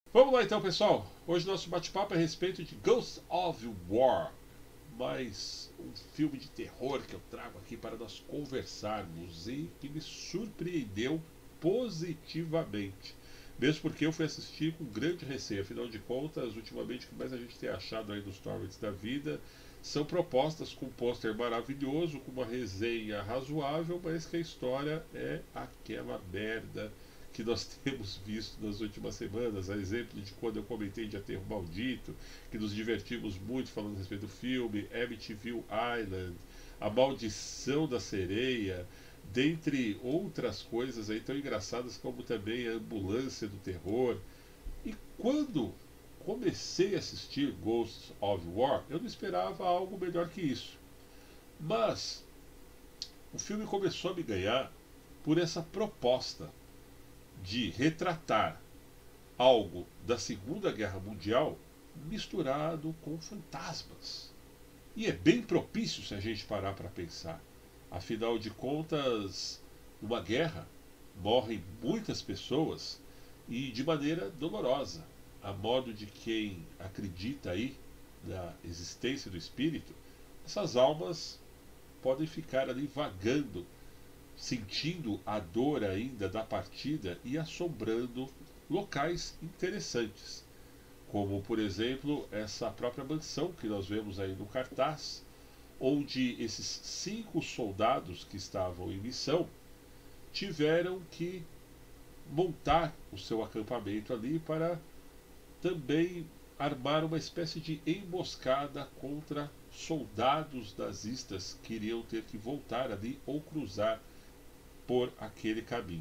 Vamos lá então, pessoal. Hoje nosso bate-papo é a respeito de Ghost of War, mais um filme de terror que eu trago aqui para nós conversarmos e que me surpreendeu positivamente. Mesmo porque eu fui assistir com grande receio, afinal de contas, ultimamente o que mais a gente tem achado aí nos torrents da vida são propostas com um pôster maravilhoso, com uma resenha razoável, mas que a história é aquela merda que nós temos visto nas últimas semanas, a exemplo de quando eu comentei de Aterro Maldito, que nos divertimos muito falando a respeito do filme, Amityville Island, A Maldição da Sereia, dentre outras coisas aí tão engraçadas como também a Ambulância do Terror. E quando comecei a assistir Ghosts of War, eu não esperava algo melhor que isso. Mas o filme começou a me ganhar por essa proposta de retratar algo da Segunda Guerra Mundial misturado com fantasmas. E é bem propício se a gente parar para pensar. Afinal de contas, numa guerra morrem muitas pessoas e de maneira dolorosa. A modo de quem acredita aí na existência do espírito, essas almas podem ficar ali vagando, sentindo a dor ainda da partida e assombrando locais interessantes, como por exemplo essa própria mansão que nós vemos aí no cartaz, onde esses 5 soldados que estavam em missão tiveram que montar o seu acampamento ali para também armar uma espécie de emboscada contra soldados nazistas que iriam ter que voltar ali ou cruzar por aquele caminho.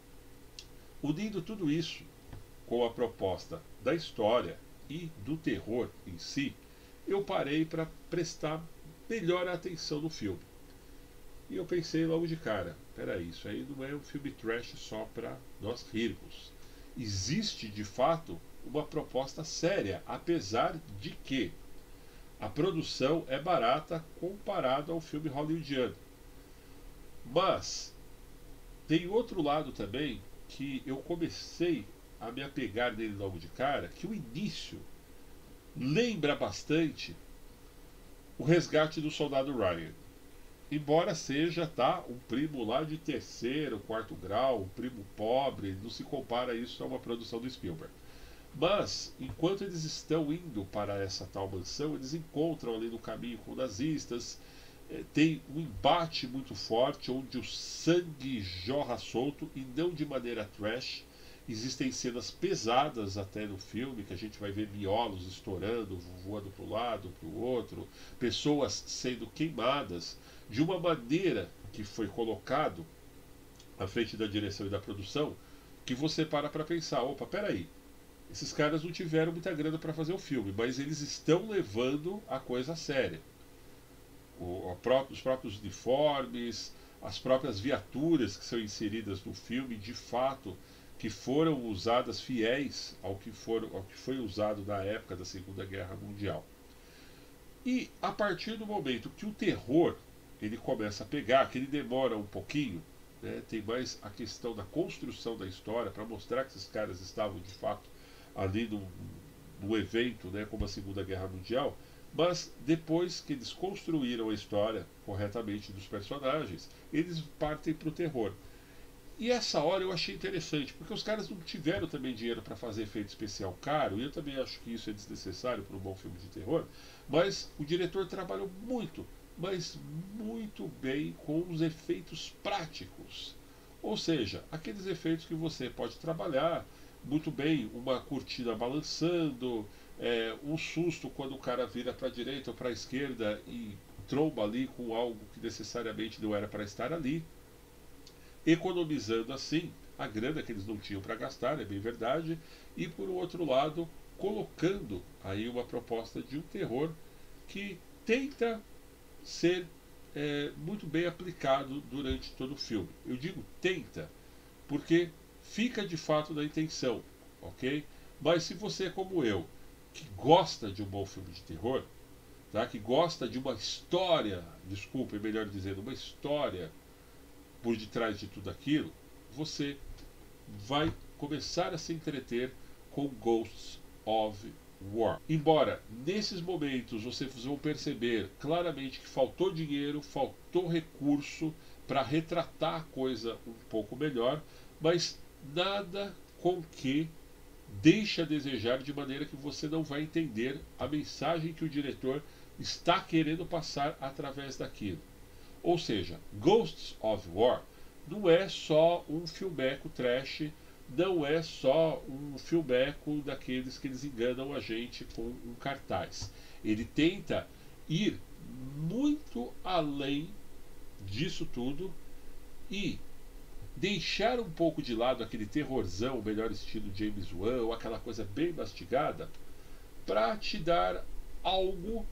Unindo tudo isso com a proposta da história e do terror em si, eu parei para prestar melhor atenção no filme. E eu pensei logo de cara: peraí, isso aí não é um filme trash só para nós rirmos. Existe de fato uma proposta séria, apesar de que a produção é barata comparado ao filme hollywoodiano. Mas tem outro lado também que eu comecei a me apegar nele logo de cara, que o início lembra bastante o Resgate do Soldado Ryan. Embora seja um primo lá de terceiro, quarto grau, um primo pobre, não se compara isso a uma produção do Spielberg. Mas, enquanto eles estão indo para essa tal mansão, eles encontram ali no caminho com nazistas, tem um embate muito forte, onde o sangue jorra solto e não de maneira trash. Existem cenas pesadas até no filme, que a gente vai ver miolos estourando, voando para um lado, para o outro, pessoas sendo queimadas, de uma maneira que foi colocado à frente da direção e da produção, que você para pensar: opa, peraí, esses caras não tiveram muita grana para fazer o filme, mas eles estão levando a coisa a séria. Os próprios uniformes, as próprias viaturas que são inseridas no filme, de fato, que foram usadas fiéis ao que foi usado na época da Segunda Guerra Mundial. E a partir do momento que o terror ele começa a pegar, que ele demora um pouquinho, né, tem mais a questão da construção da história para mostrar que esses caras estavam de fato ali no evento, né, como a Segunda Guerra Mundial. Mas depois que eles construíram a história corretamente dos personagens, eles partem para o terror. E essa hora eu achei interessante, porque os caras não tiveram também dinheiro para fazer efeito especial caro, e eu também acho que isso é desnecessário para um bom filme de terror, mas o diretor trabalhou muito, mas muito bem com os efeitos práticos. Ou seja, aqueles efeitos que você pode trabalhar muito bem, uma cortina balançando, um susto quando o cara vira para a direita ou para a esquerda e tromba ali com algo que necessariamente não era para estar ali, economizando assim a grana que eles não tinham para gastar, é bem verdade, e por outro lado, colocando aí uma proposta de um terror que tenta ser muito bem aplicado durante todo o filme. Eu digo tenta, porque fica de fato na intenção, ok? Mas se você é como eu, que gosta de um bom filme de terror, tá? Que gosta de uma história, desculpe, melhor dizendo, uma história por detrás de tudo aquilo, você vai começar a se entreter com Ghosts of War. Embora nesses momentos vocês vão perceber claramente que faltou dinheiro, faltou recurso para retratar a coisa um pouco melhor, mas nada com que deixe a desejar, de maneira que você não vai entender a mensagem que o diretor está querendo passar através daquilo. Ou seja, Ghosts of War não é só um filmeco trash, não é só um filmeco daqueles que eles enganam a gente com um cartaz. Ele tenta ir muito além disso tudo e deixar um pouco de lado aquele terrorzão, o melhor estilo James Wan, ou aquela coisa bem mastigada, para te dar algo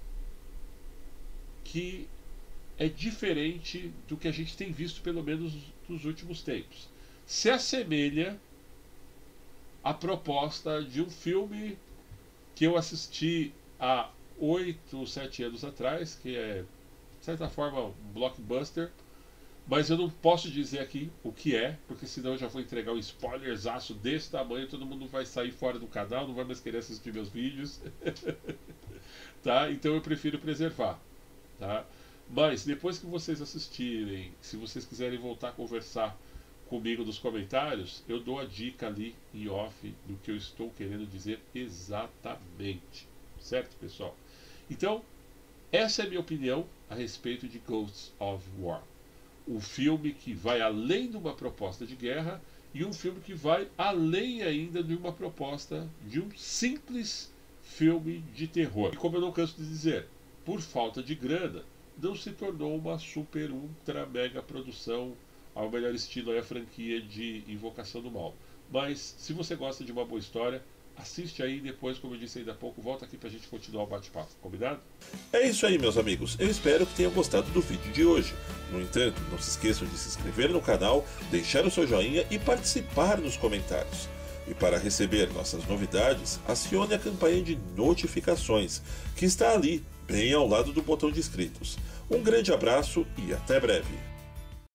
que é diferente do que a gente tem visto, pelo menos nos últimos tempos. Se assemelha à proposta de um filme que eu assisti há 8 ou 7 anos atrás, que é, de certa forma, um blockbuster, mas eu não posso dizer aqui o que é, porque senão eu já vou entregar um spoilerzaço desse tamanho, todo mundo vai sair fora do canal, não vai mais querer assistir meus vídeos. Tá? Então eu prefiro preservar. Tá? Mas depois que vocês assistirem, se vocês quiserem voltar a conversar comigo nos comentários, eu dou a dica ali em off do que eu estou querendo dizer exatamente. Certo, pessoal? Então, essa é a minha opinião a respeito de Ghosts of War. Um filme que vai além de uma proposta de guerra e um filme que vai além ainda de uma proposta de um simples filme de terror. E como eu não canso de dizer, por falta de grana, não se tornou uma super, ultra, mega produção ao melhor estilo aí a franquia de Invocação do Mal. Mas se você gosta de uma boa história, assiste aí e depois, como eu disse ainda há pouco, volta aqui pra gente continuar o bate-papo, combinado? É isso aí, meus amigos. Eu espero que tenham gostado do vídeo de hoje. No entanto, não se esqueçam de se inscrever no canal, deixar o seu joinha e participar nos comentários. E para receber nossas novidades, acione a campainha de notificações, que está ali, bem ao lado do botão de inscritos. Um grande abraço e até breve!